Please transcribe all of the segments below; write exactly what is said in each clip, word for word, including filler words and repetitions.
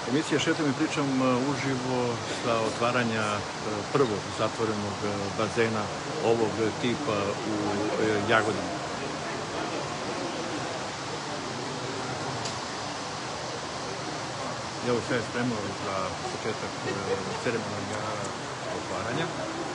Emisija Šetam i pričam uživo sa otvaranja prvog zatvorenog bazena ovog tipa u Jagodini. Evo sve je spremno za početak ceremonijala otvaranja.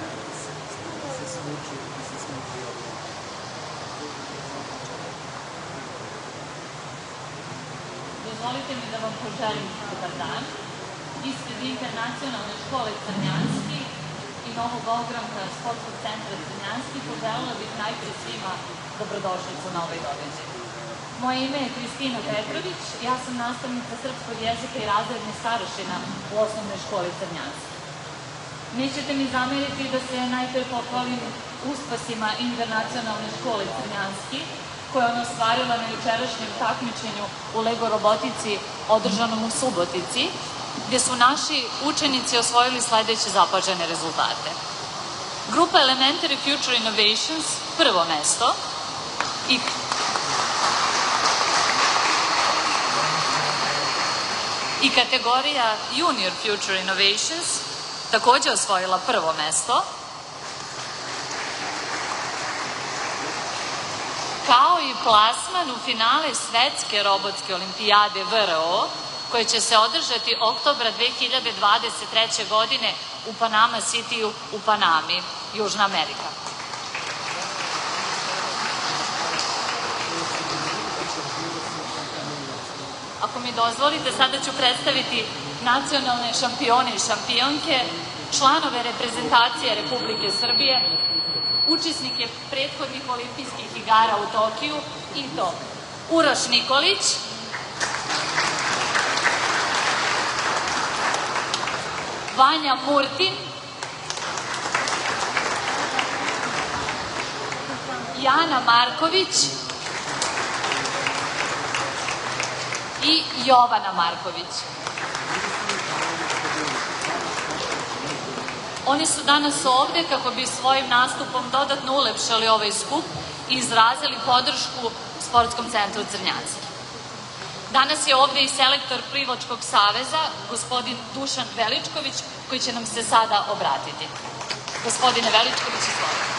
Dozvolite mi da vam poželim dobar dan. Ispred Internacionalne škole Crnjanski i Novog ogranka Sportskog centra Crnjanski poželjela bih najpre svima dobrodošlicu na ovaj događaj. Moje ime je Kristina Petrović, ja sam nastavnica srpskog jezika i razredne starešina u osnovnoj školi Crnjanski. Nećete mi zameriti da se najpre pohvalim uspesima Internacionalne škole Crnjanski, koja je ona ostvarila na jučerašnjem takmičenju u Lego robotici održanom u Subotici, gdje su naši učenici osvojili sledeće zapažene rezultate. Grupa Elementary Future Innovations prvo mesto i i kategorija Junior Future Innovations takođe osvojila prvo mesto, kao i plasman u finale Svetske robotske olimpijade V R O, koje će se održati oktobra dve hiljade dvadeset treće. godine u Panama Cityu u Panami, Južna Amerika. Ako mi dozvolite, sada ću predstaviti nacionalne šampione i šampionke, članove reprezentacije Republike Srbije, učesnike prethodnih olimpijskih igara u Tokiju, i to Uroš Nikolić, Vanja Murtin, Jana Marković i Jovana Marković. Oni su danas ovde kako bi svojim nastupom dodatno ulepšali ovaj skup i izrazili podršku Sportskom centru Crnjanski. Danas je ovde i selektor Plivačkog saveza, gospodin Dušan Veličković, koji će nam se sada obratiti. Gospodine Veličković, izvolite.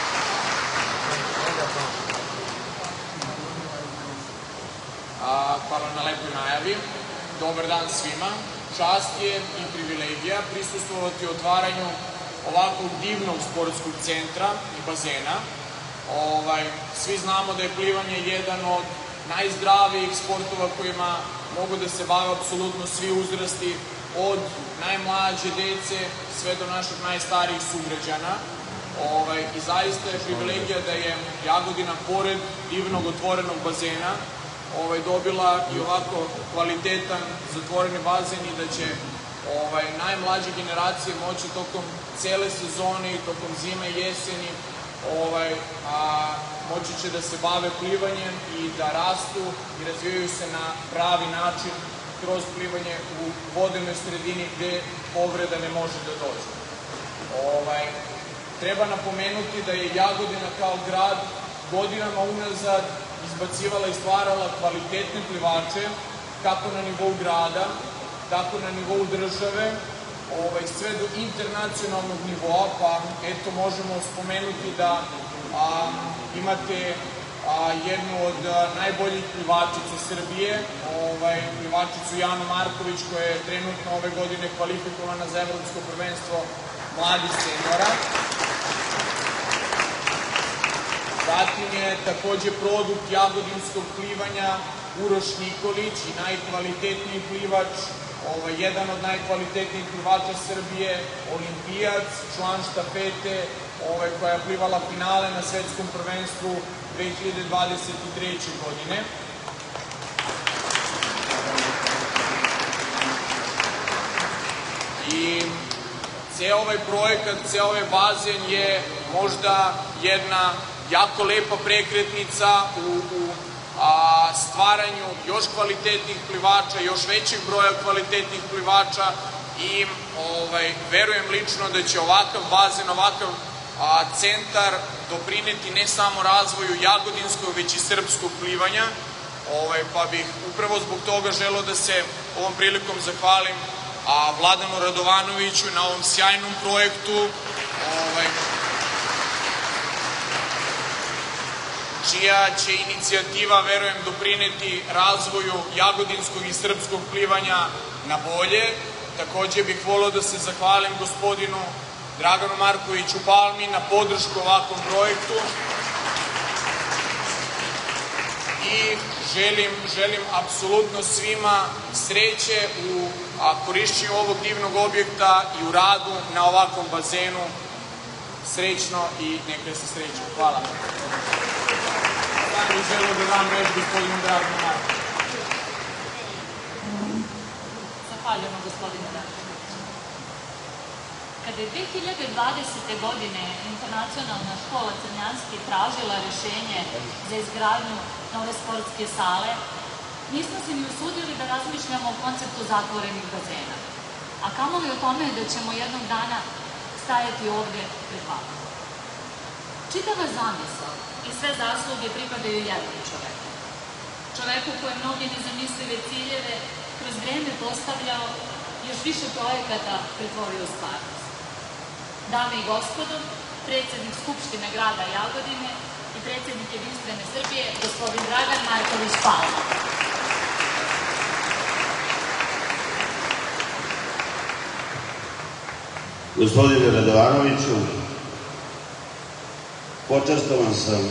Hvala na lepoj najavi. Dobar dan svima. Čast je i privilegija prisustvovati otvaranju ovakvog divnog sportskog centra i bazena. Svi znamo da je plivanje jedan od najzdravijih sportova kojima mogu da se bave apsolutno svi uzrasti, od najmlađe dece sve do naših najstarijih sugrađana. I zaista je privilegija da je Jagodina, pored divnog otvorenog bazena, dobila i ovako kvalitetan zatvoreni bazen i da će najmlađe generacije moći tokom cele sezone i tokom zime i jeseni moći će da se bave plivanjem i da rastu i razvijaju se na pravi način kroz plivanje u vodenoj sredini gde povreda ne može da dođe. Treba napomenuti da je Jagodina kao grad godinama unazad izbacivala i stvarala kvalitetne plivače, kako na nivou grada, tako na nivou države, sve do internacionalnog nivoa, pa eto možemo spomenuti da imate jednu od najboljih plivačica Srbije, plivačicu Janu Marković, koja je trenutno ove godine kvalifikovana za Evropsko prvenstvo mladih seniora. Zatim je takođe produkt jagodinskog plivanja Uroš Nikolić, i najkvalitetniji plivač, jedan od najkvalitetnijih plivača Srbije, olimpijac, član štafete, koja je plivala finale na svetskom prvenstvu dve hiljade dvadeset treće. godine. I ceo ovaj projekat, ceo ovaj bazen je možda jedna jako lepa prekretnica u stvaranju još kvalitetnih plivača, još većeg broja kvalitetnih plivača, i verujem lično da će ovakav bazen, ovakav centar doprineti ne samo razvoju jagodinskog, već i srpskog plivanja. pa bih upravo zbog toga želeo da se ovom prilikom zahvalim Vladanu Radovanoviću na ovom sjajnom projektu, čija će inicijativa, verujem, doprineti razvoju jagodinskog i srpskog plivanja na bolje. Takođe bih voleo da se zahvalim gospodinu Draganu Markoviću Palmi na podršku ovakvom projektu i želim apsolutno svima sreće u korišćenju ovog divnog objekta i u radu na ovakvom bazenu. Srećno i neka se sreću. Hvala. Sada bih želeo da dam reč gospodinu Draganu Markoviću. Zahvaljujemo gospodine Draganoviću. Kada je dve hiljade dvadesete. godine Internacionalna škola Crnjanski tražila rešenje za izgradnju nove sportske sale, nismo se ni usudili da razmišljamo o konceptu zatvorenih bazena, a kamoli o tome da ćemo jednog dana stajati ovde pred vama. Čitava zamisao i sve zasluge pripadaju jednom čoveku. Čoveku koji je mnoge nezamislive ciljeve kroz vreme postavljao i još više projekata pretvorio u stvarnost. Dame i gospodo, predsednik Skupštine grada Jagodine i predsednik Jedinstvene Srbije, gospodin Dragan Marković Palma. Gospodine Radovanoviću, počastovan sam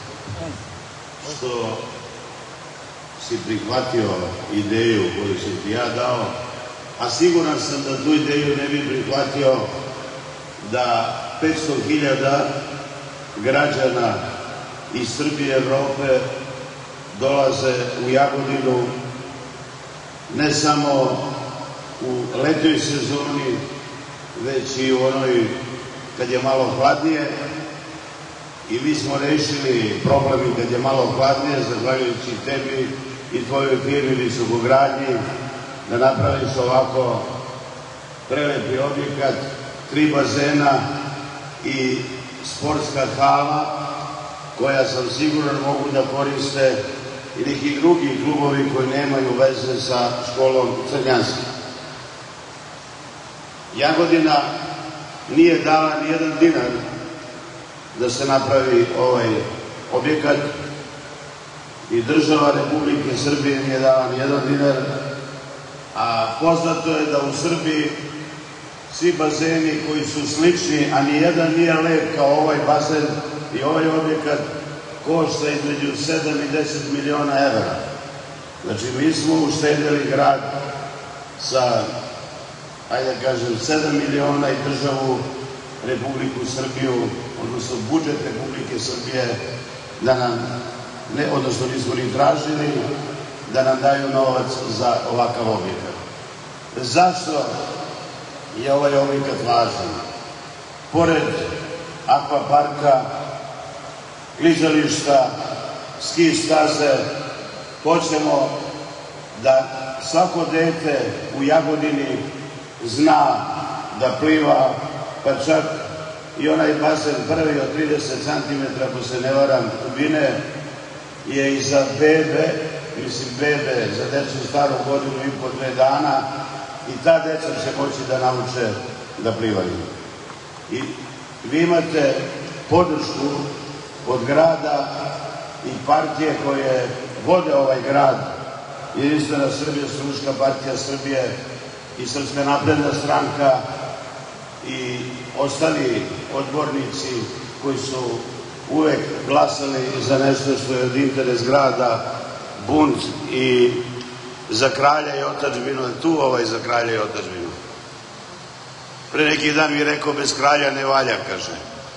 što si prihvatio ideju koju sam ti ja dao, a siguran sam da tu ideju ne bi prihvatio da petsto hiljada građana iz Srbije i Evrope dolaze u Jagodinu ne samo u letnjoj sezoni, već i u onoj kad je malo hladnije, i mi smo rešili problem kad je malo hladnije, zahvaljujući tebi i tvojoj firmi Visokogradnji, da napraviš ovako prelepi objekat, tri bazena i sportska hala, koja sam siguran mogu da koriste i neki drugi klubovi koji nemaju veze sa školom Crnjanski. Jagodina nije dala ni jedan dinar da se napravi ovaj objekat i država Republike Srbije nije dala ni jedan dinar, a poznato je da u Srbiji svi bazeni koji su slični, a nijedan nije lep kao ovaj bazen i ovaj objekat, košta između sedam i deset miliona evra. Znači, mi smo uštedjeli grad sa, ajde da kažem, sedam miliona i državu Republiku Srbiju, odnosno budžet Republike Srbije, da nam, odnosno nismo ni tražili, da nam daju novac za ovakav objekat. Zašto je ovaj objekat važan? Pored akvaparka, klizališta, ski staze, hoćemo da svako dete u Jagodini zna da pliva, pa čak i onaj basen prvi od trideset centimetara, ako se ne varam, dubine, je i za bebe, mislim bebe, za decu staru godinu i po dve dana, i ta deca će moći da nauče da plivaju. I vi imate podršku od grada i partije koje vode ovaj grad, Jedinstvena Srbija, Socijalistička partija Srbije i Srpska napredna stranka i ostali odbornici koji su uvek glasali za nešto što je od interes grada, bunt i za kralja i otadžbinu, tu ovaj za kralja i otadžbinu. Pre neki dan mi je rekao, bez kralja ne valja, kaže.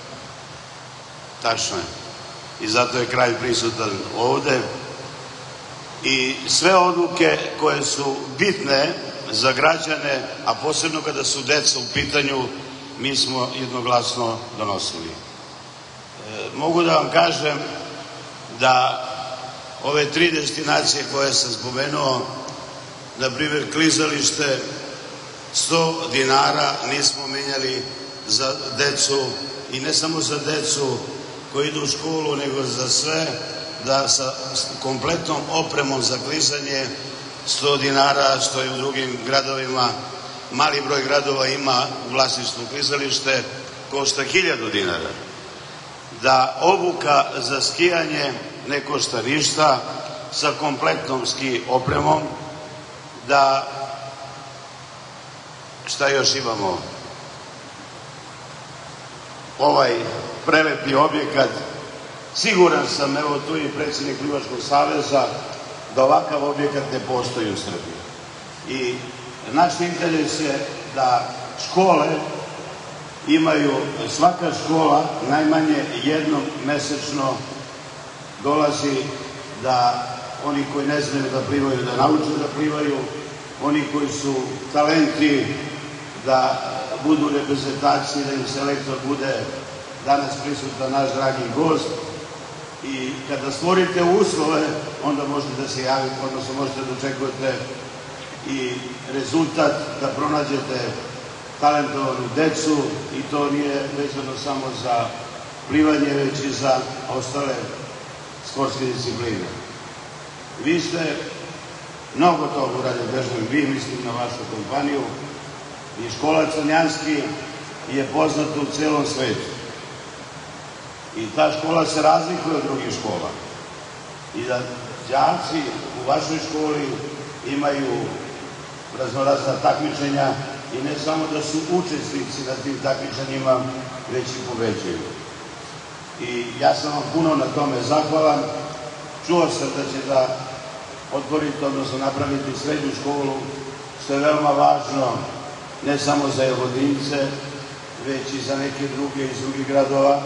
Tačno je. I zato je kralj prisutan ovde. I sve odluke koje su bitne za građane, a posebno kada su deca u pitanju, mi smo jednoglasno donosili. Mogu da vam kažem da ove tri destinacije koje sam spomenuo, na primjer klizalište, sto dinara nismo menjali za decu, i ne samo za decu koji idu u školu, nego za sve da sa kompletnom opremom za klizanje sto dinara, što i u drugim gradovima, mali broj gradova ima u vlasništvu klizalište, košta hiljadu dinara. Da obuka za skijanje ne košta ništa, sa kompletnom ski opremom, da šta još imamo, ovaj prelepi objekat, siguran sam, evo tu i predsjednik Plivačkog saveza, da ovakav objekat ne postoji u Srbiji. I naš interes je da škole imaju, svaka škola najmanje jednom mesečno dolazi da oni koji ne znaju da plivaju, da nauče da plivaju, oni koji su talenti da budu reprezentaciji, da im selektor bude danas prisutan naš dragi gost. I kada stvorite uslove, onda možete da se javite, odnosno možete da očekujete i rezultat, da pronađete talentovanu decu, i to nije vezano samo za plivanje, već i za ostale sportske discipline. Vi ste mnogo toga uradili državi, vi mislim na vašu kompaniju, i škola Crnjanski je poznata u celom svetu. I ta škola se razlikuje od drugih škola. I da đaci u vašoj školi imaju raznorazna takmičenja, i ne samo da su učesnici na tim takmičenjima, već i pobeđuju. I ja sam vam puno na tome zahvalan. Čuo sam da će da otvorite, odnosno napraviti srednju školu, što je veoma važno, ne samo za Jagodince, već i za neke druge iz drugih gradova.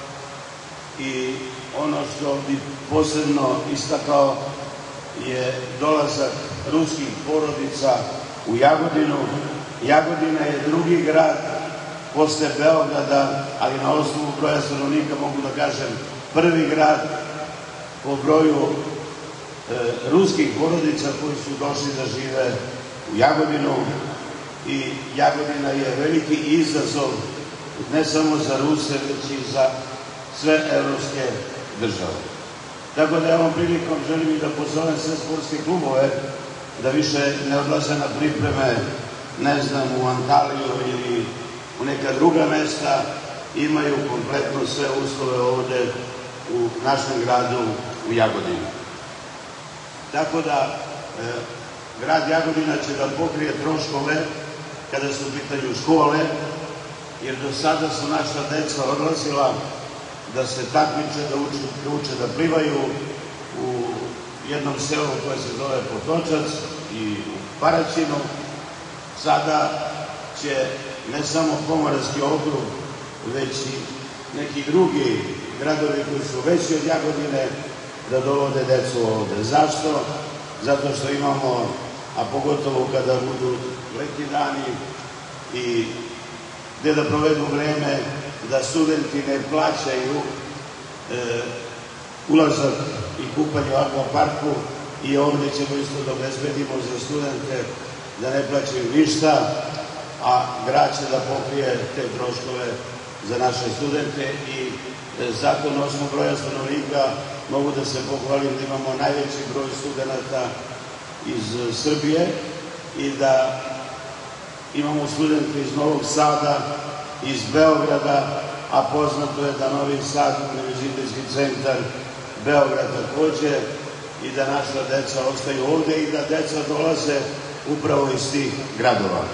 I ono što bi posebno istakao je dolazak ruskih porodica u Jagodinu. Jagodina je drugi grad posle Beograda, ali na osnovu broja stanovnika mogu da kažem prvi grad po broju e, ruskih porodica koji su došli da žive u Jagodinu. I Jagodina je veliki izazov ne samo za Ruse, već i za sve evropske države. Tako da ovom prilikom želim i da pozovem sve sportske klubove da više ne odlaze na pripreme, ne znam, u Antaliju ili u neka druga mesta, imaju kompletno sve uslove ovde u našem gradu, u Jagodini. Tako da, e, grad Jagodina će da pokrije troškove kada su u pitanju škole, jer do sada su naša deca odlazila da se takmiče, da uče, uče da plivaju u jednom selu koje se zove Potočac i u Paraćinu. Sada će ne samo Pomoravski okrug, već i neki drugi gradovi koji su veći od Jagodine da dovode decu ovde. Zašto? Zato što imamo, a pogotovo kada budu letnji dani i gde da provedu vreme, da studenti ne plaćaju e, ulazak i kupanje u akvaparku, i ovde ćemo isto da obezbedimo za studente da ne plaćaju ništa, a grad će da pokrije te troškove za naše studente. I zato na osnovu broja stanovnika mogu da se pohvalim da imamo najveći broj studenta iz Srbije i da imamo studente iz Novog Sada, iz Beograda, a poznato je da Novi Sad, Univerzitetski centar, Beograd takođe, i da naša deca ostaju ovde i da deca dolaze upravo iz tih gradova.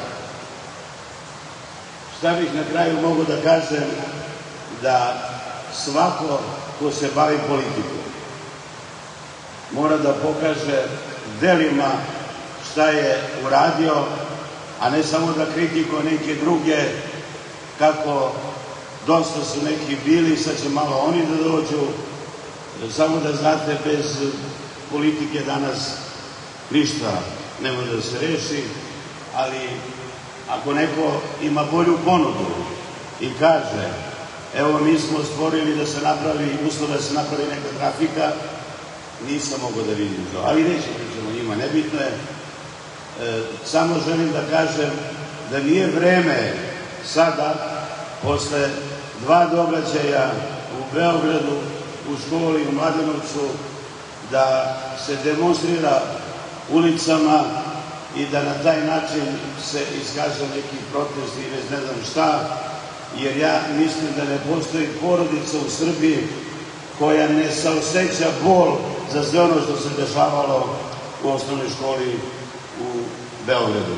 Šta bih na kraju mogu da kažem, da svako ko se bavi politikom mora da pokaže delima šta je uradio, a ne samo da kritikuje neke druge, kako dosta su neki bili, sad će malo oni da dođu. Samo da znate, bez politike danas ništa ne može da se reši, ali ako neko ima bolju ponudu i kaže, evo mi smo stvorili da se napravi uslov, da se napravi neka trafika, nisam mogao da vidim to, ali neće pričamo njima, nebitno je. E, samo želim da kažem da nije vreme sada, posle dva događaja u Beogradu, u školi u Mladenovcu da se demonstrira ulicama i da na taj način se iskaže neki protest i ne znam šta, jer ja mislim da ne postoji porodica u Srbiji koja ne saoseća bol za sve ono što se dešavalo u osnovnoj školi u Beogradu.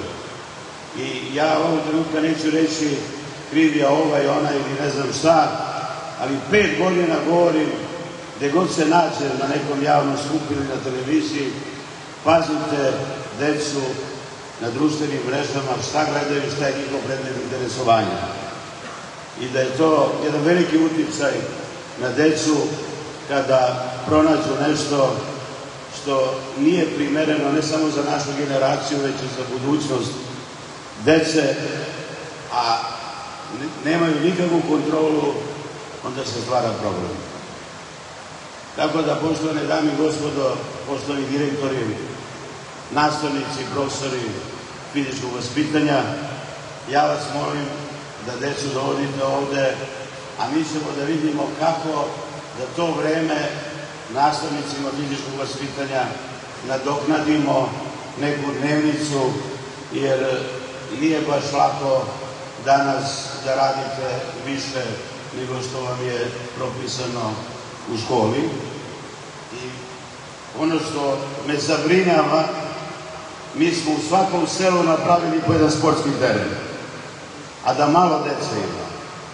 I ja ovog trenutka neću reći kriv je ovaj, ona ili ne znam šta, ali pet godina govorim gde god se nađe na nekom javnom skupu ili na televiziji, pazite decu na društvenim mrežama, šta gledaju, šta je njihov predmet interesovanja. I da je to jedan veliki uticaj na decu kada pronađu nešto što nije primereno ne samo za našu generaciju, već i za budućnost dece, a nemaju nikakvu kontrolu, onda se stvara problem. Tako da, poštovane dame i gospodo, poštovani direktori, nastavnici, profesori fizičkog vaspitanja, ja vas molim da decu dovodite ovde, a mi ćemo da vidimo kako da to vreme nastavnicima fizičkog vaspitanja nadoknadimo neku dnevnicu, jer nije baš lako danas da radite više nego što vam je propisano u školi. I ono što me zabrinjava, mi smo u svakom selu napravili po jedan sportski teren, a da malo dece ima.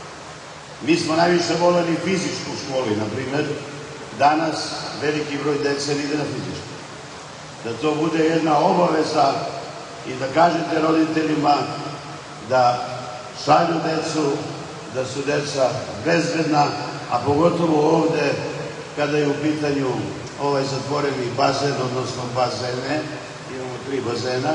Mi smo najviše voljeli fizičku školu, na primjer. Danas veliki broj dece ne ide na fizičku. Da to bude jedna obaveza i da kažete roditeljima da šalju decu, da su deca bezbedna, a pogotovo ovde kada je u pitanju ovaj zatvoreni bazen, odnosno bazene, imamo tri bazena,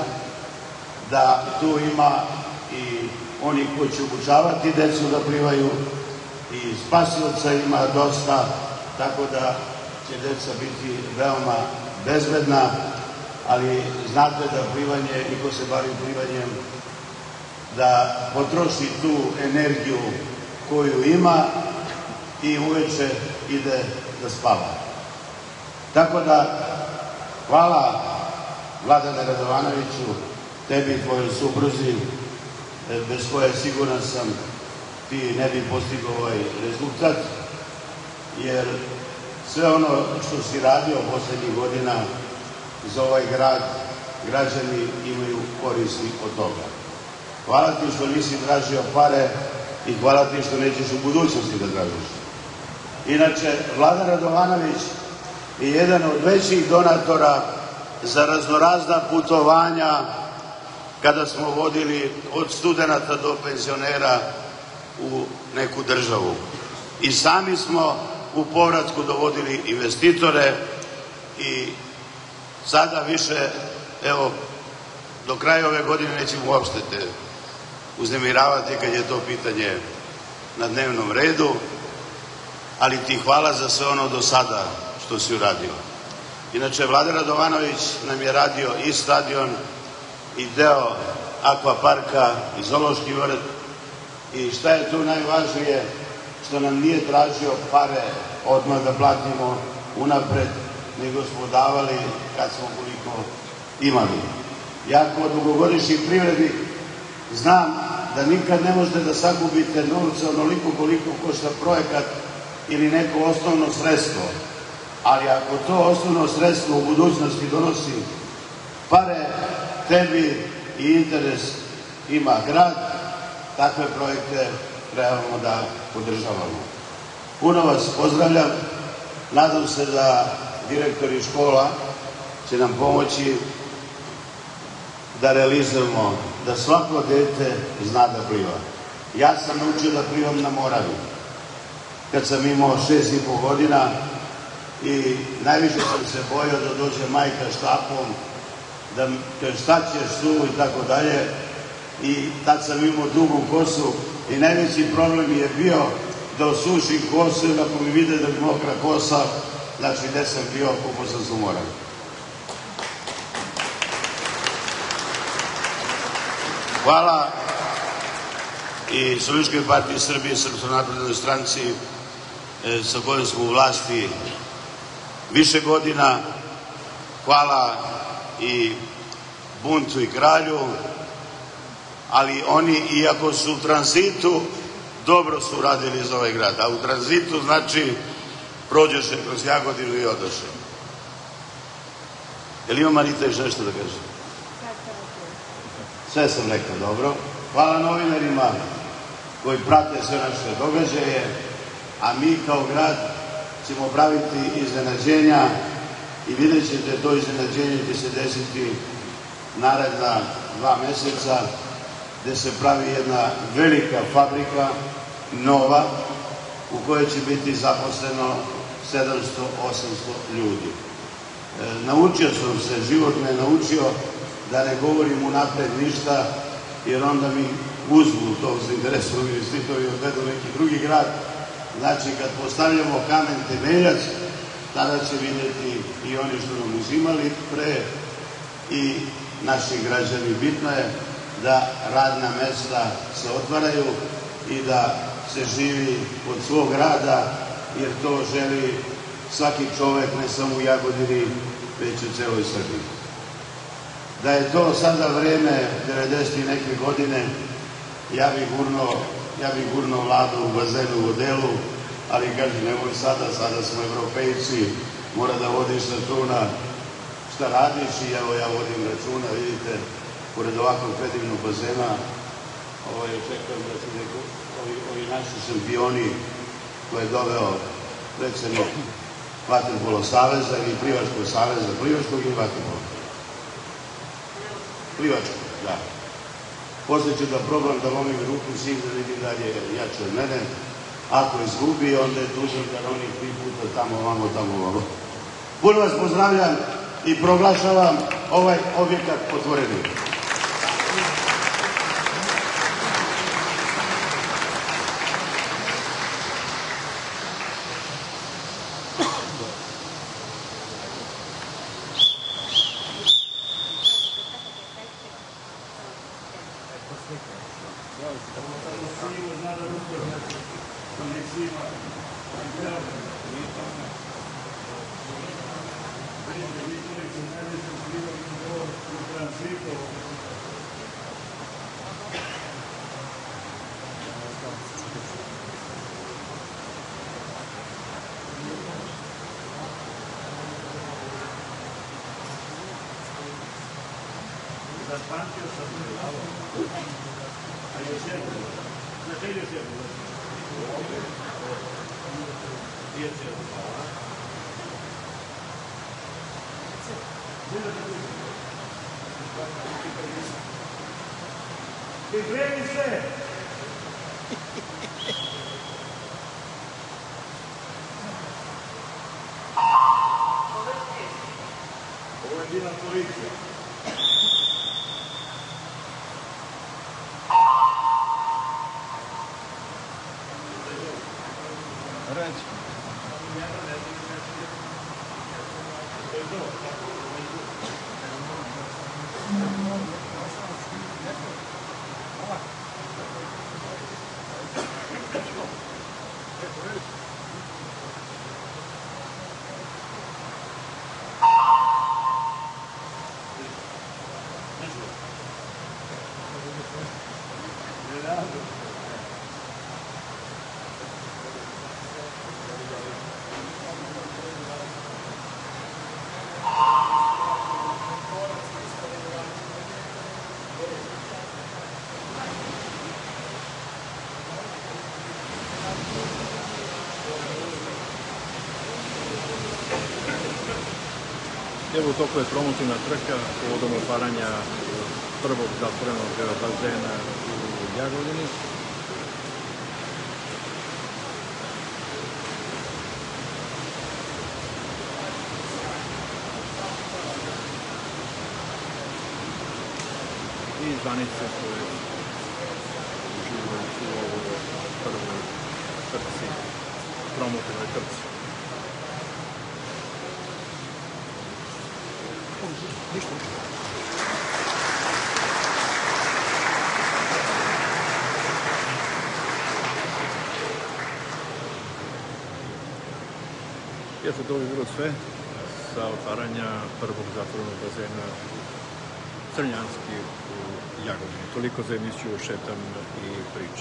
da tu ima i oni koji će obučavati decu da plivaju, i spasioca ima dosta, tako da će deca biti veoma bezbedna, ali znate da plivanje, i ko se bavi plivanjem, da potroši tu energiju koju ima i uveče ide da spava. Tako da, hvala Vladane Radovanoviću, tebi i tvojoj supruzi, bez koje siguran sam ti ne bi postigao ovaj rezultat, jer sve ono što si radio poslednjih godina za ovaj grad, građani imaju koristi od toga. Hvala ti što nisi tražio pare i hvala ti što nećeš u budućnosti da tražiš. Inače, Vladan Radovanović je jedan od većih donatora za raznorazna putovanja kada smo vodili od studenta do penzionera u neku državu. I sami smo u povratku dovodili investitore i sada više, evo, do kraja ove godine nećemo uopšte te uznemiravati kad je to pitanje na dnevnom redu, ali ti hvala za sve ono do sada što si uradio. Inače, Vladan Radovanović nam je radio i stadion i deo akvaparka i zoološki vrt, i šta je tu najvažnije, što nam nije tražio pare odmah da platimo unapred, nego smo davali kad smo koliko imali. Ja kao dugogodišnji privrednik znam da nikad ne možete da sakupite novca onoliko koliko košta projekat ili neko osnovno sredstvo, ali ako to osnovno sredstvo u budućnosti donosi pare, tebi i interes ima grad, takve projekte trebamo da podržavamo. Puno vas pozdravljam, nadam se da direktori škola će nam pomoći da realizujemo da svako dete zna da pliva. Ja sam naučio da plivam na Moravi kad sam imao šest i po godina i najviše sam se bojao da dođe majka štapom, da kaže šta ćeš tu i tako dalje, i tad sam imao dugu kosu i najveći problem mi je bio da osušim kosu, i ako mi vide da mi mokra kosa, znači gde sam bio, kupo sam se u Moravi. Hvala i Socijalističkoj partiji Srbije, Srpskoj naprednoj stranci, sa kojom smo u vlasti više godina, hvala i Buncu i Kralju, ali oni, iako su u tranzitu, dobro su radili za ovaj grad. A u tranzitu znači prođeše kroz Jagodinu i odoše. Je li ima Marita još nešto da kaže? Sve sam rekao, dobro. Hvala novinarima koji prate sve naše događaje, a mi kao grad ćemo praviti iznenađenja i vidjet ćete, to iznenađenje će se desiti naredna dva meseca, gde se pravi jedna velika fabrika, nova, u kojoj će biti zaposleno sedamsto do osamsto ljudi. E, naučio sam se, život me naučio da ne govorim unapred ništa, jer onda mi uzmu to zainteresovani investitori i odvedu neki drugi grad. Znači, kad postavljamo kamen temeljac, tada će vidjeti i oni što nam uzimali pre i naši građani. Bitno je da radna mesta se otvaraju i da se živi od svog rada, jer to želi svaki čovek, ne samo u Jagodini, već u celoj Srbiji. Da je to sada vreme devedeset i neke godine, ja bih gurno, ja bih gurno vladu u bazenu u odelu, ali kažem, nemoj sada, sada smo evropejci, mora da vodiš računa šta radiš i evo ja vodim računa, vidite, pored ovakvog predivnog bazena, očekujem da će neko, ovi naši šampioni koje je doveo predsednik Vaterpolo saveza ili Plivačkog saveza, Plivačkog ili Vaterpolo? Plivačkog, da. Posle ću da probam da lomim ruku svih da vidim da je jače od mene. Ako izgubi, onda je dužan da oni tri puta tamo, ovamo, tamo, ovamo. Puno vas pozdravljam i proglašavam ovaj objekat otvorenim. Zapamtio sam se. A još jedno. Znači još jedno. Još jedno. Pripremi se! Ovo je bila policija. Evo u toku je promotivna trka povodom otvaranja prvog zatvorenog bazena u Jagodini. I zvanice koje uživaju u ovoj prvoj trci, promotivnoj trci. Ništa. Eto, to bi bilo sve. sa otvaranja prvog zatvorenog bazena Crnjanski u Jagodini. Toliko za emisiju Šetam i pričam.